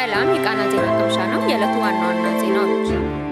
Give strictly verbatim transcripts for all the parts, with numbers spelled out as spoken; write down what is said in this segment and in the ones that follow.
ሰላም የቃና ዜና ቅምሻ ነው። የዕለቱ ዋና ዋና ዜናዎች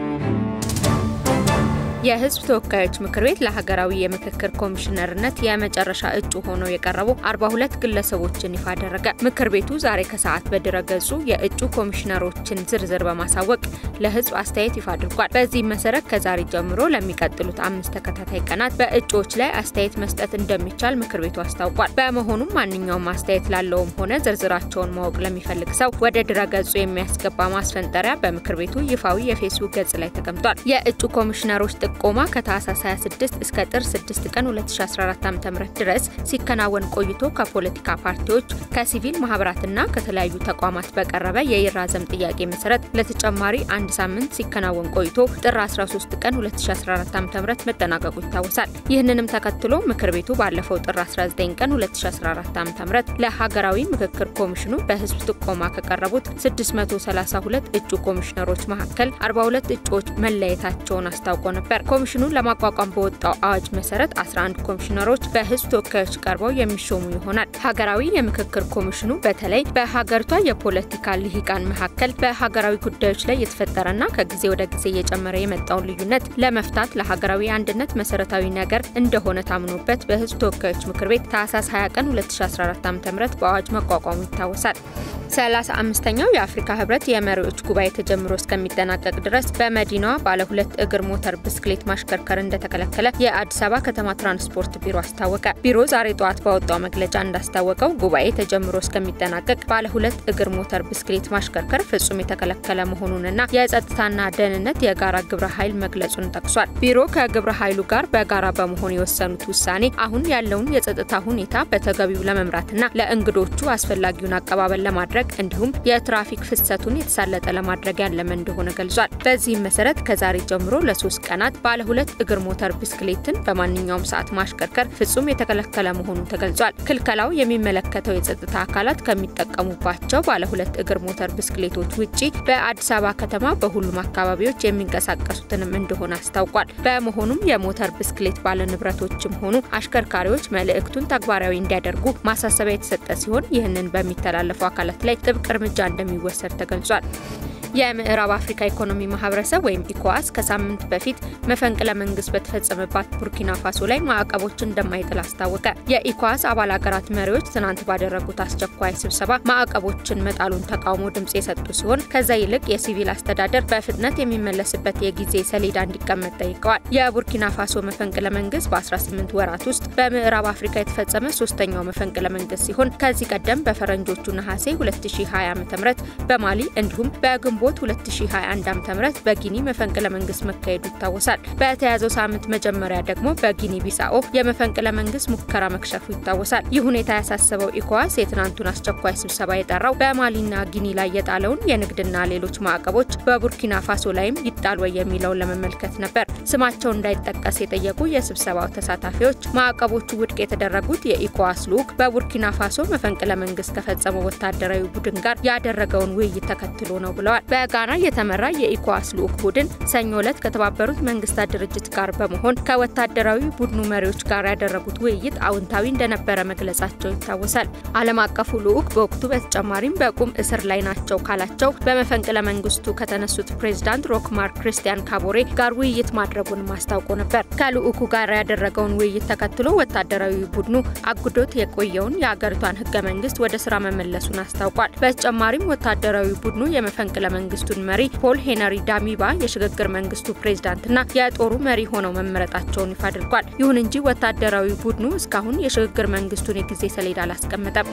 የህዝብ ተወካዮች ምክር ቤት ለሀገራዊ የምክክር ኮሚሽነርነት የመጨረሻ እጩ ሆነው የቀረቡ አርባ ሁለት ግለሰቦችን ይፋ አደረገ። ምክር ቤቱ ዛሬ ከሰዓት በድረገጹ የእጩ ኮሚሽነሮችን ዝርዝር በማሳወቅ ለህዝብ አስተያየት ይፋ አድርጓል። በዚህ መሰረት ከዛሬ ጀምሮ ለሚቀጥሉት አምስት ተከታታይ ቀናት በእጩዎች ላይ አስተያየት መስጠት እንደሚቻል ምክር ቤቱ አስታውቋል። በመሆኑም ማንኛውም አስተያየት ላለውም ሆነ ዝርዝራቸውን ማወቅ ለሚፈልግ ሰው ወደ ድረገጹ የሚያስገባ ማስፈንጠሪያ በምክር ቤቱ ይፋዊ የፌስቡክ ገጽ ላይ ተቀምጧል። የእጩ ኮሚሽነሮች ቆማ ከታህሳስ ሃያ ስድስት እስከ ጥር ስድስት ቀን ሁለት ሺህ አስራ አራት ዓ.ም ድረስ ሲከናወን ቆይቶ ከፖለቲካ ፓርቲዎች ከሲቪል ማህበራትና ከተለያዩ ተቋማት በቀረበ የይራዘም ጥያቄ መሰረት ለተጨማሪ አንድ ሳምንት ሲከናወን ቆይቶ ጥር አስራ ሶስት ቀን ሁለት ሺህ አስራ አራት ዓ.ም መጠናቀቁ ይታወሳል። ይህንንም ተከትሎ ምክር ቤቱ ባለፈው ጥር አስራ ዘጠኝ ቀን ሁለት ሺህ አስራ አራት ዓ.ም ለሀገራዊ ምክክር ኮሚሽኑ በህዝብ ጥቆማ ከቀረቡት ስድስት መቶ ሰላሳ ሁለት እጩ ኮሚሽነሮች መካከል አርባ ሁለት እጩዎች መለየታቸውን አስታውቆ ነበር። ኮሚሽኑን ለማቋቋም በወጣው አዋጅ መሰረት አስራ አንድ ኮሚሽነሮች በህዝብ ተወካዮች ቀርበው የሚሾሙ ይሆናል። ሀገራዊ የምክክር ኮሚሽኑ በተለይ በሀገሪቷ የፖለቲካ ልሂቃን መካከል በሀገራዊ ጉዳዮች ላይ የተፈጠረና ከጊዜ ወደ ጊዜ እየጨመረ የመጣውን ልዩነት ለመፍታት ለሀገራዊ አንድነት መሰረታዊ ነገር እንደሆነ ታምኖበት በህዝብ ተወካዮች ምክር ቤት ታህሳስ ሃያ ቀን ሁለት ሺህ አስራ አራት ዓ.ም በአዋጅ መቋቋሙ ይታወሳል። ሰላሳ አምስተኛው የአፍሪካ ህብረት የመሪዎች ጉባኤ ተጀምሮ እስከሚጠናቀቅ ድረስ በመዲናዋ ባለ ሁለት እግር ሞተር ብስክሌት ማሽከርከር እንደተከለከለ የአዲስ አበባ ከተማ ትራንስፖርት ቢሮ አስታወቀ። ቢሮ ዛሬ ጧት ባወጣው መግለጫ እንዳስታወቀው ጉባኤ ተጀምሮ እስከሚጠናቀቅ ባለ ሁለት እግር ሞተር ብስክሌት ማሽከርከር ፍጹም የተከለከለ መሆኑንና የጸጥታና ደህንነት የጋራ ግብረ ኃይል መግለጹን ጠቅሷል። ቢሮ ከግብረ ኃይሉ ጋር በጋራ በመሆን የወሰኑት ውሳኔ አሁን ያለውን የጸጥታ ሁኔታ በተገቢው ለመምራትና ለእንግዶቹ አስፈላጊውን አቀባበል ለማድረግ እንዲሁም የትራፊክ ፍሰቱን የተሳለጠ ለማድረግ ያለመ እንደሆነ ገልጿል። በዚህ መሰረት ከዛሬ ጀምሮ ለሶስት ቀናት ባለ ሁለት እግር ሞተር ብስክሌትን በማንኛውም ሰዓት ማሽከርከር ፍጹም የተከለከለ መሆኑን ተገልጿል። ክልከላው የሚመለከተው የጸጥታ አካላት ከሚጠቀሙባቸው ባለ ሁለት እግር ሞተር ብስክሌቶች ውጪ በአዲስ አበባ ከተማ በሁሉም አካባቢዎች የሚንቀሳቀሱትንም እንደሆነ አስታውቋል። በመሆኑም የሞተር ብስክሌት ባለ ንብረቶችም ሆኑ አሽከርካሪዎች መልእክቱን ተግባራዊ እንዲያደርጉ ማሳሰቢያ የተሰጠ ሲሆን ይህንን በሚተላለፉ አካላት ላይ ጥብቅ እርምጃ እንደሚወሰድ ተገልጿል። የምዕራብ አፍሪካ ኢኮኖሚ ማህበረሰብ ወይም ኢኮዋስ ከሳምንት በፊት መፈንቅለ መንግስት በተፈጸመባት ቡርኪና ፋሶ ላይ ማዕቀቦችን እንደማይጥል አስታወቀ። የኢኮዋስ አባል ሀገራት መሪዎች ትናንት ባደረጉት አስቸኳይ ስብሰባ ማዕቀቦችን መጣሉን ተቃውሞ ድምጽ የሰጡ ሲሆን ከዛ ይልቅ የሲቪል አስተዳደር በፍጥነት የሚመለስበት የጊዜ ሰሌዳ እንዲቀመጥ ጠይቀዋል። የቡርኪና ፋሶ መፈንቅለ መንግስት በ18 ወራት ውስጥ በምዕራብ አፍሪካ የተፈጸመ ሶስተኛው መፈንቅለ መንግስት ሲሆን ከዚህ ቀደም በፈረንጆቹ ነሐሴ ሁለት ሺህ ሃያ ዓ.ም በማሊ እንዲሁም በግንቦት ሁለት ሺህ ሃያ አንድ ዓ.ም በጊኒ መፈንቅለ መንግስት መካሄዱ ይታወሳል። በተያዘው ሳምንት መጀመሪያ ደግሞ በጊኒ ቢሳኦ የመፈንቅለ መንግስት ሙከራ መክሸፉ ይታወሳል። ይህ ሁኔታ ያሳሰበው ኢኮዋስ የትናንቱን አስቸኳይ ስብሰባ የጠራው በማሊና ጊኒ ላይ የጣለውን የንግድና ሌሎች ማዕቀቦች በቡርኪና ፋሶ ላይም ይጣል ወይ የሚለውን ለመመልከት ነበር። ስማቸው እንዳይጠቀስ የጠየቁ የስብሰባው ተሳታፊዎች ማዕቀቦቹ ውድቅ የተደረጉት የኢኮዋስ ልዑክ በቡርኪና ፋሶ መፈንቅለ መንግስት ከፈጸመው ወታደራዊ ቡድን ጋር ያደረገውን ውይይት ተከትሎ ነው ብለዋል። በጋና የተመራ የኢኮዋስ ልዑክ ቡድን ሰኞ ዕለት ከተባበሩት መንግስታት ድርጅት ጋር በመሆን ከወታደራዊ ቡድኑ መሪዎች ጋር ያደረጉት ውይይት አውንታዊ እንደነበረ መግለጻቸው ይታወሳል። ዓለም አቀፉ ልዑክ በወቅቱ በተጨማሪም በቁም እስር ላይ ናቸው ካላቸው በመፈንቅለ መንግስቱ ከተነሱት ፕሬዝዳንት ሮክማርክ ክርስቲያን ካቦሬ ጋር ውይይት ማድረጉን ማስታወቁ ነበር። ከልዑኩ ጋር ያደረገውን ውይይት ተከትሎ ወታደራዊ ቡድኑ አጉዶት የቆየውን የሀገሪቷን ህገ መንግስት ወደ ስራ መመለሱን አስታውቋል። በተጨማሪም ወታደራዊ ቡድኑ የመፈንቅለ መንግስቱን መሪ ፖል ሄነሪ ዳሚባ የሽግግር መንግስቱ ፕሬዝዳንትና የጦሩ መሪ ሆነው መመረጣቸውን ይፋ አድርጓል። ይሁን እንጂ ወታደራዊ ቡድኑ እስካሁን የሽግግር መንግስቱን የጊዜ ሰሌዳ አላስቀመጠም።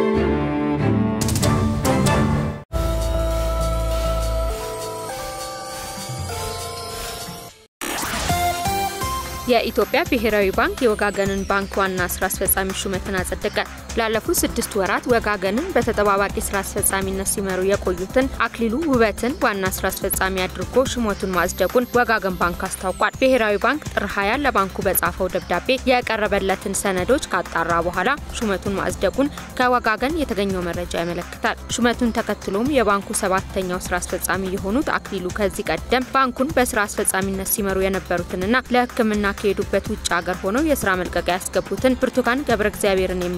የኢትዮጵያ ብሔራዊ ባንክ የወጋገንን ባንክ ዋና ስራ አስፈጻሚ ሹመትን አጸደቀ። ላለፉት ስድስት ወራት ወጋገንን በተጠባባቂ ስራ አስፈጻሚነት ሲመሩ የቆዩትን አክሊሉ ውበትን ዋና ስራ አስፈጻሚ አድርጎ ሹመቱን ማጽደቁን ወጋገን ባንክ አስታውቋል። ብሔራዊ ባንክ ጥር ሃያ ለባንኩ በጻፈው ደብዳቤ ያቀረበለትን ሰነዶች ካጣራ በኋላ ሹመቱን ማጽደቁን ከወጋገን የተገኘው መረጃ ያመለክታል። ሹመቱን ተከትሎም የባንኩ ሰባተኛው ስራ አስፈጻሚ የሆኑት አክሊሉ ከዚህ ቀደም ባንኩን በስራ አስፈጻሚነት ሲመሩ የነበሩትንና ለሕክምና ከሄዱበት ውጭ ሀገር ሆነው የስራ መልቀቂያ ያስገቡትን ብርቱካን ገብረ እግዚአብሔርን የሚተኩ ይሆናል።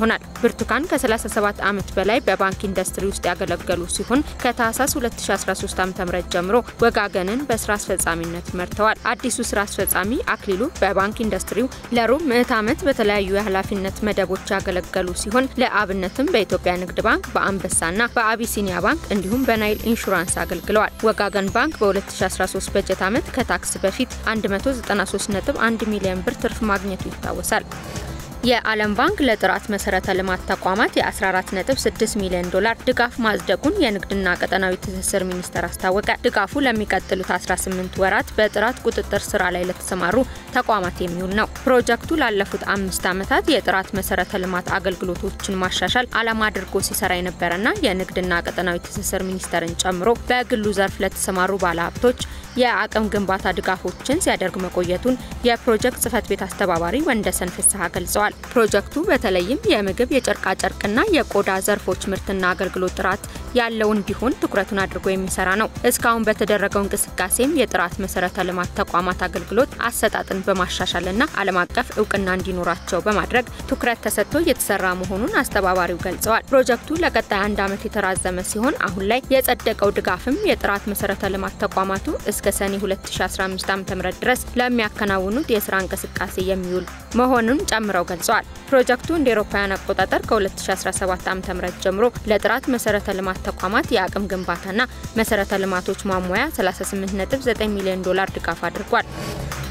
ይሆናል። ብርቱካን ከ37 ዓመት በላይ በባንክ ኢንዱስትሪ ውስጥ ያገለገሉ ሲሆን ከታህሳስ ሁለት ሺህ አስራ ሶስት ዓ.ም ጀምሮ ወጋገንን በስራ አስፈጻሚነት መርተዋል። አዲሱ ስራ አስፈጻሚ አክሊሉ በባንክ ኢንዱስትሪው ለሩብ ምዕተ ዓመት በተለያዩ የኃላፊነት መደቦች ያገለገሉ ሲሆን ለአብነትም በኢትዮጵያ ንግድ ባንክ፣ በአንበሳና በአቢሲኒያ ባንክ እንዲሁም በናይል ኢንሹራንስ አገልግለዋል። ወጋገን ባንክ በ2013 በጀት ዓመት ከታክስ በፊት አንድ መቶ ዘጠና ሶስት ነጥብ አንድ ሚሊዮን ብር ትርፍ ማግኘቱ ይታወሳል። የዓለም ባንክ ለጥራት መሰረተ ልማት ተቋማት የ14 ነጥብ ስድስት ሚሊዮን ዶላር ድጋፍ ማጽደቁን የንግድና ቀጠናዊ ትስስር ሚኒስቴር አስታወቀ። ድጋፉ ለሚቀጥሉት አስራ ስምንት ወራት በጥራት ቁጥጥር ስራ ላይ ለተሰማሩ ተቋማት የሚውል ነው። ፕሮጀክቱ ላለፉት አምስት ዓመታት የጥራት መሰረተ ልማት አገልግሎቶችን ማሻሻል ዓላማ አድርጎ ሲሰራ የነበረና የንግድና ቀጠናዊ ትስስር ሚኒስቴርን ጨምሮ በግሉ ዘርፍ ለተሰማሩ ባለሀብቶች የአቅም ግንባታ ድጋፎችን ሲያደርግ መቆየቱን የፕሮጀክት ጽህፈት ቤት አስተባባሪ ወንደሰን ፍስሐ ገልጸዋል። ፕሮጀክቱ በተለይም የምግብ፣ የጨርቃ ጨርቅና የቆዳ ዘርፎች ምርትና አገልግሎት ጥራት ያለው እንዲሆን ትኩረቱን አድርጎ የሚሰራ ነው። እስካሁን በተደረገው እንቅስቃሴም የጥራት መሰረተ ልማት ተቋማት አገልግሎት አሰጣጥን በማሻሻልና ዓለም አቀፍ እውቅና እንዲኖራቸው በማድረግ ትኩረት ተሰጥቶ እየተሰራ መሆኑን አስተባባሪው ገልጸዋል። ፕሮጀክቱ ለቀጣይ አንድ ዓመት የተራዘመ ሲሆን አሁን ላይ የጸደቀው ድጋፍም የጥራት መሰረተ ልማት ተቋማቱ እስከ ሰኔ ሁለት ሺህ አስራ አምስት ዓ.ም ድረስ ለሚያከናውኑት የስራ እንቅስቃሴ የሚውል መሆኑን ጨምረው ገልጸዋል። ፕሮጀክቱ እንደ አውሮፓውያን አቆጣጠር ከ2017 ዓ.ም ጀምሮ ለጥራት መሰረተ ልማት ተቋማት የአቅም ግንባታና መሰረተ ልማቶች ማሟያ ሰላሳ ስምንት ነጥብ ዘጠኝ ሚሊዮን ዶላር ድጋፍ አድርጓል።